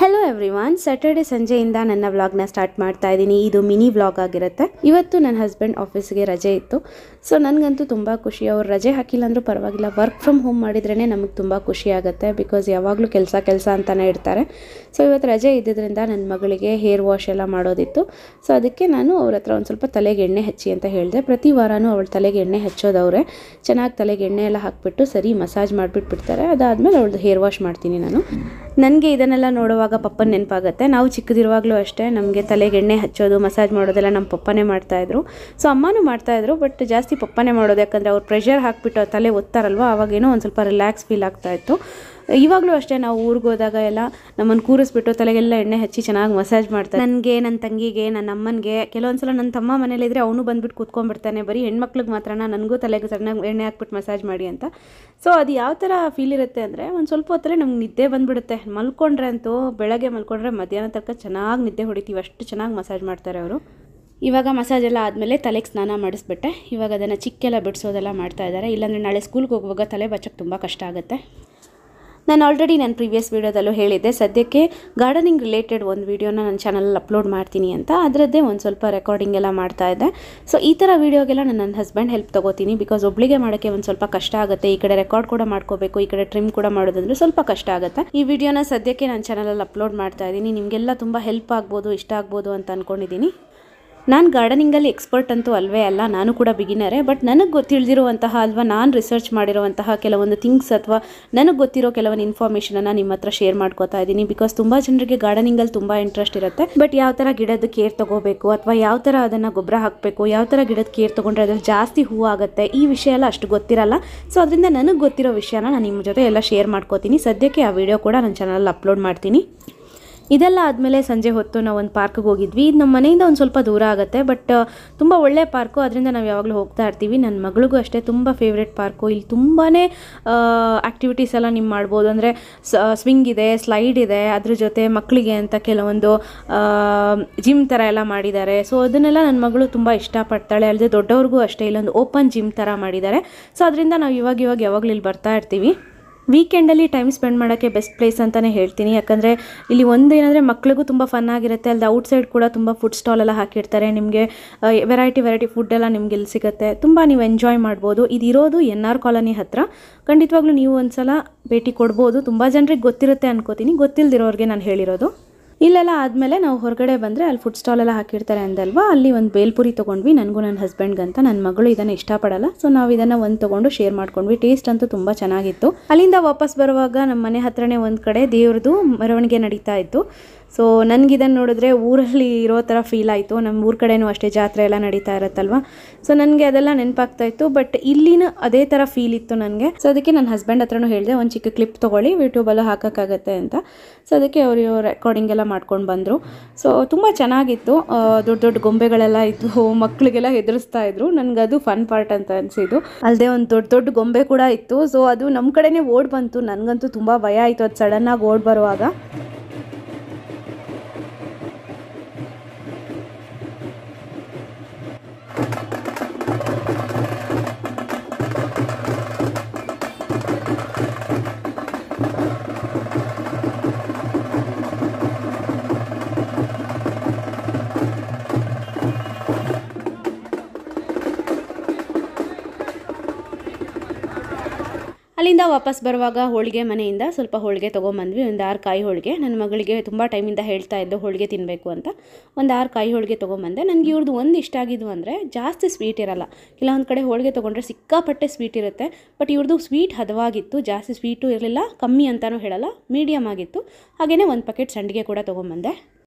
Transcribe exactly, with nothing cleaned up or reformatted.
Hello everyone, Saturday ಸಂಜೆಯಿಂದ ನನ್ನ ವ್ಲಾಗ್ನ ಸ್ಟಾರ್ಟ್ ಮಾಡ್ತಾ ಇದ್ದೀನಿ. ಇದು ಮಿನಿ ವ್ಲಾಗ್ ಆಗಿರುತ್ತೆ. ಇವತ್ತು ನನ್ನ ಹಸ್ಬೆಂಡ್ ಆಫೀಸ್ಗೆ ರಜೆ ಇತ್ತು. ಸೊ ನನಗಂತೂ ತುಂಬ ಖುಷಿ. ಅವ್ರು ರಜೆ ಹಾಕಿಲ್ಲ ಅಂದರೂ ಪರವಾಗಿಲ್ಲ, ವರ್ಕ್ ಫ್ರಮ್ ಹೋಮ್ ಮಾಡಿದ್ರೇ ನಮಗೆ ತುಂಬ ಖುಷಿ ಆಗುತ್ತೆ. ಬಿಕಾಸ್ ಯಾವಾಗಲೂ ಕೆಲಸ ಕೆಲಸ ಅಂತಲೇ ಇರ್ತಾರೆ. ಸೊ ಇವತ್ತು ರಜೆ ಇದ್ದಿದ್ದರಿಂದ ನನ್ನ ಮಗಳಿಗೆ ಹೇರ್ ವಾಶ್ ಎಲ್ಲ ಮಾಡೋದಿತ್ತು. ಸೊ ಅದಕ್ಕೆ ನಾನು ಅವ್ರ ಹತ್ರ ಒಂದು ಸ್ವಲ್ಪ ತಲೆಗೆ ಎಣ್ಣೆ ಹಚ್ಚಿ ಅಂತ ಹೇಳಿದೆ. ಪ್ರತಿ ವಾರನೂ ಅವಳ ತಲೆಗೆ ಎಣ್ಣೆ ಹಚ್ಚೋದವ್ರೆ. ಚೆನ್ನಾಗಿ ತಲೆಗೆ ಎಣ್ಣೆ ಎಲ್ಲ ಹಾಕಿಬಿಟ್ಟು ಸರಿ ಮಸಾಜ್ ಮಾಡಿಬಿಟ್ಟು ಬಿಡ್ತಾರೆ. ಅದಾದಮೇಲೆ ಅವಳದು ಹೇರ್ ವಾಶ್ ಮಾಡ್ತೀನಿ ನಾನು. ನನಗೆ ಇದನ್ನೆಲ್ಲ ನೋಡುವಾಗ ಪಪ್ಪನ ನೆನಪಾಗುತ್ತೆ. ನಾವು ಚಿಕ್ಕದಿರುವಾಗಲೂ ಅಷ್ಟೇ ನಮಗೆ ತಲೆಗೆ ಎಣ್ಣೆ ಹಚ್ಚೋದು, ಮಸಾಜ್ ಮಾಡೋದೆಲ್ಲ ನಮ್ಮ ಪಪ್ಪನೇ ಮಾಡ್ತಾಯಿದ್ರು. ಸೊ ಅಮ್ಮನೂ ಮಾಡ್ತಾಯಿದ್ರು, ಬಟ್ ಜಾಸ್ತಿ ಪಪ್ಪನೇ ಮಾಡೋದು. ಯಾಕಂದರೆ ಅವ್ರು ಪ್ರೆಷರ್ ಹಾಕಿಬಿಟ್ಟು ತಲೆ ಒತ್ತಾರಲ್ವ, ಅವಾಗೇನೋ ಒಂದು ಸ್ವಲ್ಪ ರಿಲ್ಯಾಕ್ಸ್ ಫೀಲ್ ಆಗ್ತಾಯಿತ್ತು. ಇವಾಗಲೂ ಅಷ್ಟೇ ನಾವು ಊರಿಗೆ ಹೋದಾಗ ಎಲ್ಲ ನಮ್ಮನ್ನು ಕೂರಿಸ್ಬಿಟ್ಟು ತಲೆಗೆಲ್ಲ ಎಣ್ಣೆ ಹಚ್ಚಿ ಚೆನ್ನಾಗಿ ಮಸಾಜ್ ಮಾಡ್ತಾರೆ. ನನಗೆ, ನನ್ನ ತಂಗಿಗೆ, ನನ್ನ ಅಮ್ಮನಿಗೆ. ಕೆಲವೊಂದು ಸಲ ನನ್ನ ತಮ್ಮ ಮನೇಲಿದ್ದರೆ ಅವನು ಬಂದುಬಿಟ್ಟು ಕೂತ್ಕೊಂಡ್ಬಿಡ್ತಾನೆ. ಬರೀ ಹೆಣ್ಮಕ್ಳಿಗೆ ಮಾತ್ರನ ನನಗೂ ತಲೆಗೆ ಸಣ್ಣಗೆ ಎಣ್ಣೆ ಹಾಕ್ಬಿಟ್ಟು ಮಸಾಜ್ ಮಾಡಿ ಅಂತ. ಸೊ ಅದು ಯಾವ ಥರ ಫೀಲ್ ಇರುತ್ತೆ ಅಂದರೆ, ಒಂದು ಸ್ವಲ್ಪ ಹೊತ್ತಲ್ಲೇ ನಮ್ಗೆ ನಿದ್ದೆ ಬಂದುಬಿಡುತ್ತೆ. ಮಲ್ಕೊಂಡ್ರೆ ಅಂತೂ ಬೆಳಗ್ಗೆ ಮಲ್ಕೊಂಡ್ರೆ ಮಧ್ಯಾಹ್ನ ತನಕ ಚೆನ್ನಾಗಿ ನಿದ್ದೆ ಹೊಡಿತೀವಿ, ಅಷ್ಟು ಚೆನ್ನಾಗಿ ಮಸಾಜ್ ಮಾಡ್ತಾರೆ ಅವರು. ಇವಾಗ ಮಸಾಜ್ ಎಲ್ಲ ಆದಮೇಲೆ ತಲೆಗೆ ಸ್ನಾನ ಮಾಡಿಸ್ಬಿಟ್ಟೆ. ಇವಾಗ ಅದನ್ನು ಚಿಕ್ಕೆಲ್ಲ ಬಿಡಿಸೋದೆಲ್ಲ ಮಾಡ್ತಾ ಇದ್ದಾರೆ. ಇಲ್ಲಾಂದರೆ ನಾಳೆ ಸ್ಕೂಲ್ಗೆ ಹೋಗುವಾಗ ತಲೆ ಬಚ್ಚಕ್ಕೆ ತುಂಬ ಕಷ್ಟ ಆಗುತ್ತೆ. ನಾನು ಆಲ್ರೆಡಿ ನನ್ನ ಪ್ರೀವಿಯಸ್ ವೀಡಿಯೋದಲ್ಲೂ ಹೇಳಿದ್ದೆ, ಸದ್ಯಕ್ಕೆ ಗಾರ್ಡನಿಂಗ್ ರಿಲೇಟೆಡ್ ಒಂದು ವೀಡಿಯೋನ ನನ್ನ ಚಾನಲಲ್ಲಿ ಅಪ್ಲೋಡ್ ಮಾಡ್ತೀನಿ ಅಂತ. ಅದರದ್ದೇ ಒಂದು ಸ್ವಲ್ಪ ರೆಕಾರ್ಡಿಂಗ್ ಎಲ್ಲ ಮಾಡ್ತಾ ಇದ್ದೆ. ಸೊ ಈ ಥರ ವೀಡಿಯೋಗೆಲ್ಲ ನಾನು ನನ್ನ ಹಸ್ಬೆಂಡ್ ಹೆಲ್ಪ್ ತೊಗೋತೀನಿ. ಬಿಕಾಸ್ ಒಬ್ಳಿಗೆ ಮಾಡೋಕ್ಕೆ ಒಂದು ಸ್ವಲ್ಪ ಕಷ್ಟ ಆಗುತ್ತೆ. ಈ ಕಡೆ ರೆಕಾರ್ಡ್ ಕೂಡ ಮಾಡ್ಕೋಬೇಕು, ಈ ಕಡೆ ಟ್ರಿಮ್ ಕೂಡ ಮಾಡೋದಂದ್ರೆ ಸ್ವಲ್ಪ ಕಷ್ಟ ಆಗುತ್ತೆ. ಈ ವಿಡಿಯೋನ ಸದ್ಯಕ್ಕೆ ನನ್ನ ಚಾನಲಲ್ಲಿ ಅಪ್ಲೋಡ್ ಮಾಡ್ತಾ ಇದ್ದೀನಿ. ನಿಮಗೆಲ್ಲ ತುಂಬ ಹೆಲ್ಪ್ ಆಗ್ಬೋದು, ಇಷ್ಟ ಆಗ್ಬೋದು ಅಂತ ಅಂದ್ಕೊಂಡಿದ್ದೀನಿ. ನಾನು ಗಾರ್ಡನಿಂಗಲ್ಲಿ ಎಕ್ಸ್ಪರ್ಟ್ ಅಂತೂ ಅಲ್ವೇ ಅಲ್ಲ, ನಾನು ಕೂಡ ಬಿಗಿನರೇ. ಬಟ್ ನನಗೆ ಗೊತ್ತಿಳಿದಿರುವಂತಹ ಅಥವಾ ನಾನು ರಿಸರ್ಚ್ ಮಾಡಿರುವಂತಹ ಕೆಲವೊಂದು ಥಿಂಗ್ಸ್ ಅಥವಾ ನನಗೆ ಗೊತ್ತಿರೋ ಕೆಲವೊಂದು ಇನ್ಫಾರ್ಮೇಷನನ್ನು ನಿಮ್ಮ ಹತ್ರ ಶೇರ್ ಮಾಡ್ಕೋತಾ ಇದ್ದೀನಿ. ಬಿಕಾಸ್ ತುಂಬ ಜನರಿಗೆ ಗಾರ್ಡನಿಂಗಲ್ಲಿ ತುಂಬ ಇಂಟ್ರೆಸ್ಟ್ ಇರುತ್ತೆ. ಬಟ್ ಯಾವ ಥರ ಗಿಡದ ಕೇರ್ ತೊಗೋಬೇಕು ಅಥವಾ ಯಾವ ಥರ ಅದನ್ನು ಗೊಬ್ಬರ ಹಾಕಬೇಕು, ಯಾವ ಥರ ಗಿಡದ ಕೇರ್ ತೊಗೊಂಡ್ರೆ ಅದ್ರಲ್ಲಿ ಜಾಸ್ತಿ ಹೂವು ಆಗುತ್ತೆ, ಈ ವಿಷಯ ಎಲ್ಲ ಅಷ್ಟು ಗೊತ್ತಿರಲ್ಲ. ಸೊ ಅದರಿಂದ ನನಗೆ ಗೊತ್ತಿರೋ ವಿಷಯನ ನಾನು ನಿಮ್ಮ ಜೊತೆ ಎಲ್ಲ ಶೇರ್ ಮಾಡ್ಕೋತೀನಿ. ಸದ್ಯಕ್ಕೆ ಆ ವಿಡಿಯೋ ಕೂಡ ನನ್ನ ಚಾನಲಲ್ಲಿ ಅಪ್ಲೋಡ್ ಮಾಡ್ತೀನಿ. ಇದೆಲ್ಲ ಆದಮೇಲೆ ಸಂಜೆ ಹೊತ್ತು ನಾವು ಒಂದು ಪಾರ್ಕ್ಗೆ ಹೋಗಿದ್ವಿ. ಇದು ನಮ್ಮ ಮನೆಯಿಂದ ಒಂದು ಸ್ವಲ್ಪ ದೂರ ಆಗುತ್ತೆ, ಬಟ್ ತುಂಬ ಒಳ್ಳೆ ಪಾರ್ಕು. ಅದರಿಂದ ನಾವು ಯಾವಾಗಲೂ ಹೋಗ್ತಾ ಇರ್ತೀವಿ. ನನ್ನ ಮಗಳಿಗೂ ಅಷ್ಟೇ ತುಂಬ ಫೇವ್ರೆಟ್ ಪಾರ್ಕು. ಇಲ್ಲಿ ತುಂಬಾ ಆ್ಯಕ್ಟಿವಿಟೀಸ್ ಎಲ್ಲ ನೀವು ಮಾಡ್ಬೋದು. ಅಂದರೆ ಸ್ವಿಂಗ್ ಇದೆ, ಸ್ಲೈಡ್ ಇದೆ, ಅದ್ರ ಜೊತೆ ಮಕ್ಕಳಿಗೆ ಅಂತ ಕೆಲವೊಂದು ಜಿಮ್ ಥರ ಎಲ್ಲ ಮಾಡಿದ್ದಾರೆ. ಸೊ ಅದನ್ನೆಲ್ಲ ನನ್ನ ಮಗಳು ತುಂಬ ಇಷ್ಟಪಡ್ತಾಳೆ. ಅಲ್ಲದೆ ದೊಡ್ಡವ್ರಿಗೂ ಅಷ್ಟೇ ಇಲ್ಲೊಂದು ಓಪನ್ ಜಿಮ್ ಥರ ಮಾಡಿದ್ದಾರೆ. ಸೊ ಅದರಿಂದ ನಾವು ಇವಾಗ ಇವಾಗ ಯಾವಾಗಲೂ ಇಲ್ಲಿ ಬರ್ತಾ ಇರ್ತೀವಿ. ವೀಕೆಂಡಲ್ಲಿ ಟೈಮ್ ಸ್ಪೆಂಡ್ ಮಾಡೋಕ್ಕೆ ಬೆಸ್ಟ್ ಪ್ಲೇಸ್ ಅಂತಲೇ ಹೇಳ್ತೀನಿ. ಯಾಕಂದರೆ ಇಲ್ಲಿ ಒಂದು ಏನಂದರೆ ಮಕ್ಳಿಗೂ ತುಂಬ ಫನ್ ಆಗಿರುತ್ತೆ. ಅಲ್ಲದೆ ಔಟ್ಸೈಡ್ ಕೂಡ ತುಂಬ ಫುಡ್ ಸ್ಟಾಲ್ ಎಲ್ಲ ಹಾಕಿರ್ತಾರೆ. ನಿಮಗೆ ವೆರೈಟಿ ವೆರೈಟಿ ಫುಡ್ ಎಲ್ಲ ನಿಮ್ಗೆ ಇಲ್ಲಿ ಸಿಗುತ್ತೆ. ತುಂಬ ನೀವು ಎಂಜಾಯ್ ಮಾಡ್ಬೋದು. ಇದಿರೋದು ಎನ್ ಆರ್ ಕಾಲೋನಿ ಹತ್ರ. ಖಂಡಿತವಾಗ್ಲೂ ನೀವು ಒಂದು ಸಲ ಭೇಟಿ ಕೊಡ್ಬೋದು. ತುಂಬ ಜನರಿಗೆ ಗೊತ್ತಿರುತ್ತೆ ಅನ್ಕೋತೀನಿ, ಗೊತ್ತಿಲ್ಲದಿರೋರಿಗೆ ನಾನು ಹೇಳಿರೋದು. ಇಲ್ಲೆಲ್ಲ ಆದಮೇಲೆ ನಾವು ಹೊರಗಡೆ ಬಂದರೆ ಅಲ್ಲಿ ಫುಡ್ ಸ್ಟಾಲ್ ಎಲ್ಲ ಹಾಕಿರ್ತಾರೆ ಅಂದಲ್ವಾ, ಅಲ್ಲಿ ಒಂದು ಬೇಲ್ಪುರಿ ತೊಗೊಂಡ್ವಿ. ನನಗೂ ನನ್ನ ಹಸ್ಬೆಂಡ್ಗಂತ. ನನ್ನ ಮಗಳು ಇದನ್ನು ಇಷ್ಟಪಡಲ್ಲ. ಸೊ ನಾವು ಇದನ್ನು ಒಂದು ತೊಗೊಂಡು ಶೇರ್ ಮಾಡ್ಕೊಂಡ್ವಿ. ಟೇಸ್ಟ್ ಅಂತೂ ತುಂಬ ಚೆನ್ನಾಗಿತ್ತು. ಅಲ್ಲಿಂದ ವಾಪಸ್ ಬರುವಾಗ ನಮ್ಮ ಮನೆ ಹತ್ರನೇ ಒಂದು ಕಡೆ ದೇವ್ರದ್ದು ಮೆರವಣಿಗೆ ನಡೀತಾ ಇತ್ತು. ಸೊ ನನಗಿದನ್ನು ನೋಡಿದ್ರೆ ಊರಲ್ಲಿ ಇರೋ ಥರ ಫೀಲ್ ಆಯಿತು. ನಮ್ಮ ಊರ ಕಡೆನೂ ಅಷ್ಟೇ ಜಾತ್ರೆ ಎಲ್ಲ ನಡೀತಾ ಇರುತ್ತಲ್ವ. ಸೊ ನನಗೆ ಅದೆಲ್ಲ ನೆನಪಾಗ್ತಾ ಇತ್ತು. ಬಟ್ ಇಲ್ಲಿನ ಅದೇ ಥರ ಫೀಲ್ ಇತ್ತು ನನಗೆ. ಸೊ ಅದಕ್ಕೆ ನನ್ನ ಹಸ್ಬೆಂಡ್ ಹತ್ರನೂ ಹೇಳಿದೆ, ಒಂದು ಚಿಕ್ಕ ಕ್ಲಿಪ್ ತೊಗೊಳ್ಳಿ, ಯೂಟ್ಯೂಬಲ್ಲೂ ಹಾಕೋಕ್ಕಾಗತ್ತೆ ಅಂತ. ಸೊ ಅದಕ್ಕೆ ಅವರು ರೆಕಾರ್ಡಿಂಗ್ ಎಲ್ಲ ಮಾಡ್ಕೊಂಡು ಬಂದರು. ಸೊ ತುಂಬ ಚೆನ್ನಾಗಿತ್ತು. ದೊಡ್ಡ ದೊಡ್ಡ ಗೊಂಬೆಗಳೆಲ್ಲ ಇತ್ತು, ಮಕ್ಕಳಿಗೆಲ್ಲ ಹೆದರಿಸ್ತಾ ಇದ್ರು. ನನಗದು ಫನ್ ಪಾರ್ಟ್ ಅಂತ ಅನಿಸಿದ್ದು. ಅಲ್ಲದೆ ಒಂದು ದೊಡ್ಡ ದೊಡ್ಡ ಗೊಂಬೆ ಕೂಡ ಇತ್ತು. ಸೊ ಅದು ನಮ್ಮ ಕಡೆನೇ ಓಡ್ ಬಂತು. ನನಗಂತೂ ತುಂಬ ಭಯ ಆಯಿತು ಅದು ಸಡನ್ನಾಗಿ ಓಡ್ ಬರುವಾಗ. ಅಲ್ಲಿಂದ ವಾಪಸ್ ಬರುವಾಗ ಹೋಳಿಗೆ ಮನೆಯಿಂದ ಸ್ವಲ್ಪ ಹೋಳಿಗೆ ತೊಗೊಂಬಂದ್ವಿ. ಒಂದು ಆರು ಕಾಯಿ ಹೋಳಿಗೆ. ನನ್ನ ಮಗಳಿಗೆ ತುಂಬ ಟೈಮಿಂದ ಹೇಳ್ತಾ ಇದ್ದು ಹೋಳಿಗೆ ತಿನ್ನಬೇಕು ಅಂತ. ಒಂದು ಆರು ಕಾಯಿ ಹೋಳಿಗೆ ತೊಗೊಂಬಂದೆ. ನನಗೆ ಇವ್ರದ್ದು ಒಂದು ಇಷ್ಟ ಆಗಿದ್ದು ಅಂದರೆ ಜಾಸ್ತಿ ಸ್ವೀಟ್ ಇರಲ್ಲ. ಕೆಲವೊಂದು ಕಡೆ ಹೋಳಿಗೆ ತೊಗೊಂಡ್ರೆ ಸಿಕ್ಕಾಪಟ್ಟೆ ಸ್ವೀಟ್ ಇರುತ್ತೆ. ಬಟ್ ಇವ್ರದ್ದು ಸ್ವೀಟ್ ಹದವಾಗಿತ್ತು, ಜಾಸ್ತಿ ಸ್ವೀಟು ಇರಲಿಲ್ಲ, ಕಮ್ಮಿ ಅಂತಲೂ ಹೇಳಲ್ಲ, ಮೀಡಿಯಮ್ ಆಗಿತ್ತು. ಹಾಗೆಯೇ ಒಂದು ಪ್ಯಾಕೆಟ್ ಸಂಡಿಗೆ ಕೂಡ ತೊಗೊಂಬಂದೆ.